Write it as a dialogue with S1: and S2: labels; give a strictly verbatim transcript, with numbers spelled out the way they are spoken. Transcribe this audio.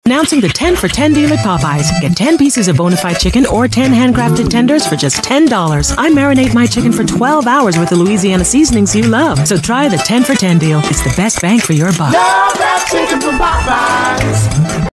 S1: Announcing the ten for ten deal at Popeyes. Get ten pieces of bona fide chicken or ten handcrafted tenders for just ten dollars. I marinate my chicken for twelve hours with the Louisiana seasonings you love. So try the ten for ten deal. It's the best bang for your buck.
S2: Love that chicken from Popeyes.